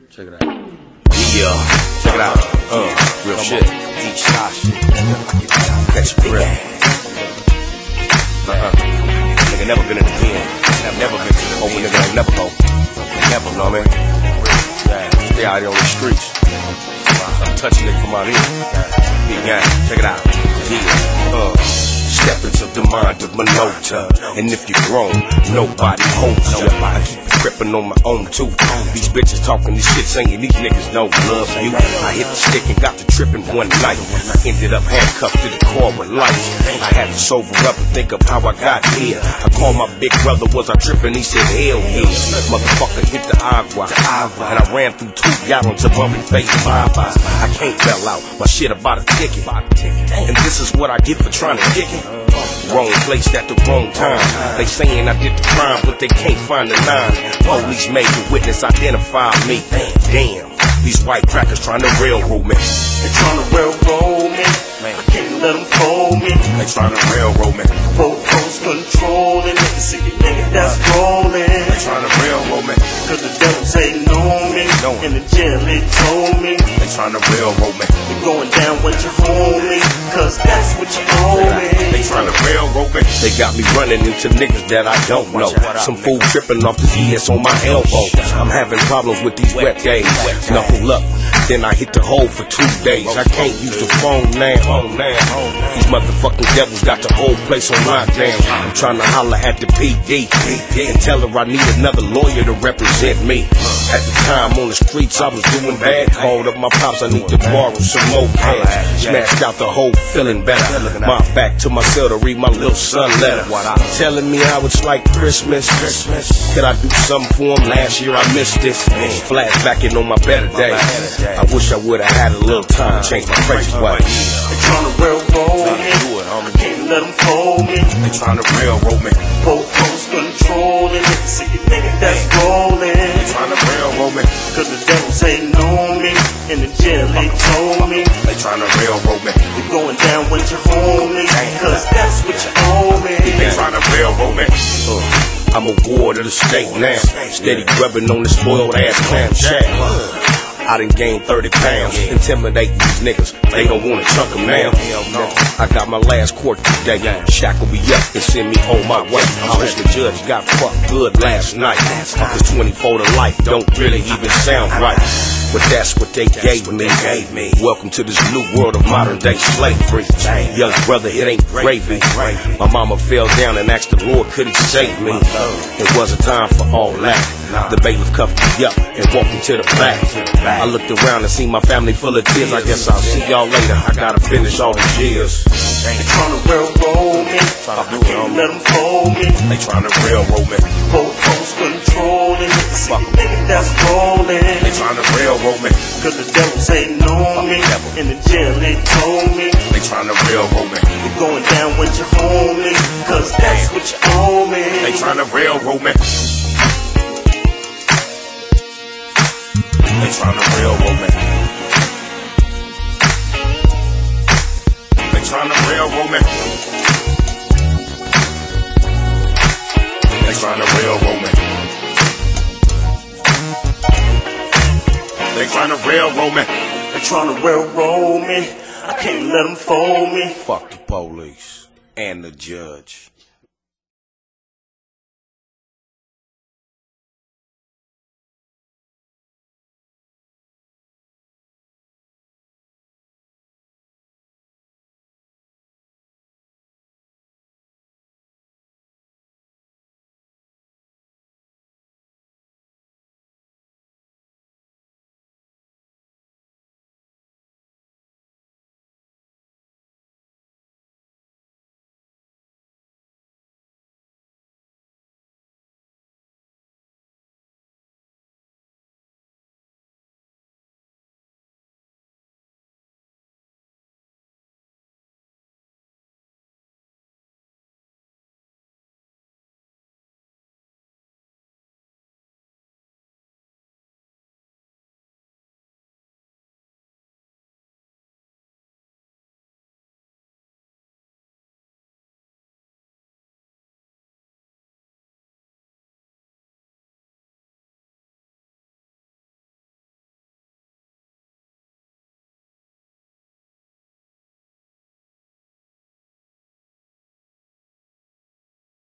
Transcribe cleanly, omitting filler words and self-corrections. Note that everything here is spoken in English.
Check it out. Yeah, check it out. Real shit. Each shot shit. Catch your breath. Nigga never been in the pen. Never been to the open nigga ain't never go. Never, know what I mean? Yeah, stay out here on the streets. I'm touching nigga from out here. Big gang, check it out. Yeah, step into the mind of Minota. And if you're grown, nobody holds ya. I keep tripping on my own too. These bitches talking this shit saying these niggas don't love you. I hit the stick and got to tripping one night. I ended up handcuffed to the car with lights. I had to sober up and think of how I got here. I called my big brother, was I tripping? He said, hell yeah. Motherfucker hit the agua. And I ran through 2 gallons of bumpy face bye-bye. I can't bail out, my shit about a ticket. And this is what I get for trying to kick it. Wrong place at the wrong time. They saying I did the crime, but they can't find the 9. Police made the witness identify me. Damn, these white crackers trying to railroad me. They trying to railroad me. I can't let them fold me. They trying to railroad me. Post controlling. See the nigga that's rolling. They trying to railroad me. Cause the devil's hating on me. In the jail they told me. They trying to railroad me. You're going down with your homie. Cause that's what you owe me. They trying to railroad me. They got me running into niggas that I don't know. Some fool tripping off the ES on my elbow. I'm having problems with these wet days. Knuckle up, then I hit the hole for 2 days. I can't use the phone now. These motherfucking devils got the whole place on lockdown. I'm trying to holler at the PD and tell her I need another lawyer to represent me. At the time on the streets I was doing bad. Called up my pops, I need to borrow some more cash. Smashed out the whole feeling better. My back to my cell to read my little son letter. Telling me how it's like Christmas. Could I do something for him? Last year I missed this. Flashbacking on my better days. I wish I would've had a little time to change my crazy way. They tryna railroad me. I can't let them fold me. They tryna railroad me. Post controlling. See the nigga that's rolling. They tryna railroad me. Cause the devil's hating on me. In the jail they told me. They tryna railroad me. You're going down with your homie. Cause that's what you owe me. They tryna railroad me. I'm a ward of the state now. Steady grubbing on the spoiled ass clam shack. I done gained 30 pounds. Intimidate these niggas, they don't wanna chunk them now. I got my last court today. Shackle me up and send me on my way. I hope the judge got fucked good last night. Cause 24 to life don't really even sound right. But that's what they gave me. Welcome to this new world of modern day slavery. Young brother, it ain't gravy. My mama fell down and asked the Lord, could he save me? It wasn't time for all that. The bailiff cuffed me up and walked me to the back. I looked around and seen my family full of tears. I guess I'll see y'all later. I gotta finish all these years. They tryna railroad me. I can't let them fold me. They tryna railroad me. Post controlling. See the nigga that's rolling. They tryna railroad me. Cause the devil's hating on me. In the jail they told me. They tryna railroad me. You're going down with your homie. Cause that's what you owe me. They tryna railroad me. They tryna railroad me. They tryna railroad me. They tryna railroad me. They tryna railroad me. They tryna railroad me. I can't let them fold me. Fuck the police and the judge.